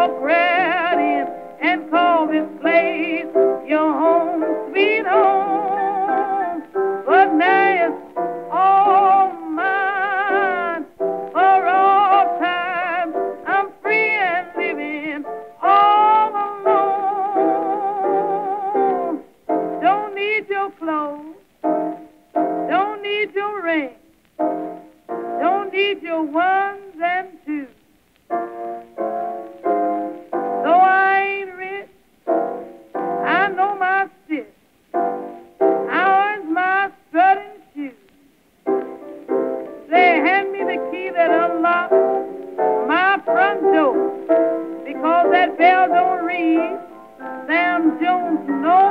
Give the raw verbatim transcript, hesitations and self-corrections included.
walk right in and call this place your home, sweet home. But now it's all mine for all time. I'm free and living all alone. Don't need your clothes, don't need your ring, don't need your ones and twos. Though I ain't rich, I know my stick. I earned my strutting shoes. They hand me the key that unlocks my front door. Because that bell don't ring, Sam Jones knows